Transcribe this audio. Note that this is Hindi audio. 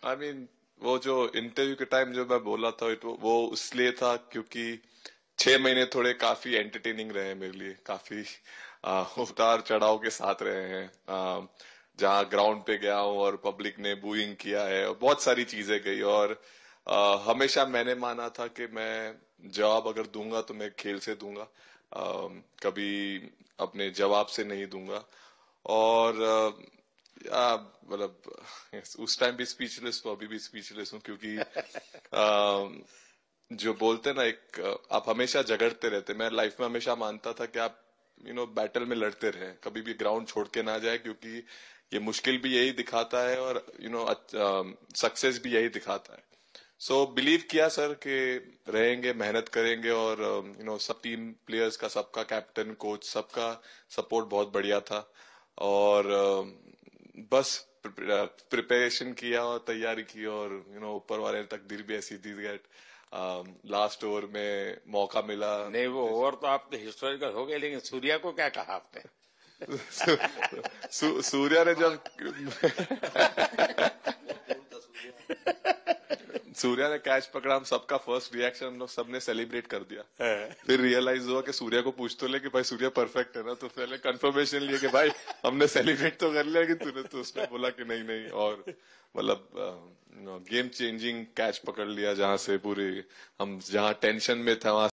आई मीन वो जो इंटरव्यू के टाइम जो मैं बोला था वो इसलिए था क्योंकि 6 महीने थोड़े काफी एंटरटेनिंग रहे मेरे लिए, काफी उतार चढ़ाव के साथ रहे हैं। जहाँ ग्राउंड पे गया हूँ और पब्लिक ने बूइंग किया है और बहुत सारी चीजें गई, और हमेशा मैंने माना था कि मैं जवाब अगर दूंगा तो मैं खेल से दूंगा, कभी अपने जवाब से नहीं दूंगा। और मतलब उस टाइम भी स्पीचलेस हूँ, अभी भी स्पीचलेस हूँ, क्योंकि जो बोलते हैं ना, आप हमेशा झगड़ते रहते। मैं लाइफ में हमेशा मानता था कि आप बैटल में लड़ते रहे, कभी भी ग्राउंड छोड़ के ना जाए, क्योंकि ये मुश्किल भी यही दिखाता है और सक्सेस भी यही दिखाता है। सो बिलीव किया सर कि रहेंगे, मेहनत करेंगे, और सब टीम प्लेयर्स का, सबका कैप्टन कोच सबका सपोर्ट बहुत बढ़िया था। और बस प्रिपरेशन किया और तैयारी की, और ऊपर वाले ने तकदीर भी ऐसी दी गेट लास्ट ओवर में मौका मिला। नहीं, वो ओवर तो आपने हिस्टोरिकल हो गए, लेकिन सूर्या को क्या कहा आपने? सूर्या ने जब सूर्या ने कैच पकड़ा, हम सबका फर्स्ट रिएक्शन, हम लोग सबने सेलिब्रेट कर दिया। फिर रियलाइज हुआ कि सूर्या को पूछ तो ले कि भाई सूर्या परफेक्ट है ना, तो पहले कंफर्मेशन लिए कि भाई हमने सेलिब्रेट तो कर लिया, लेकिन तूने तो उसने बोला कि नहीं नहीं। और मतलब गेम चेंजिंग कैच पकड़ लिया, जहां से पूरी हम जहां टेंशन में था वहां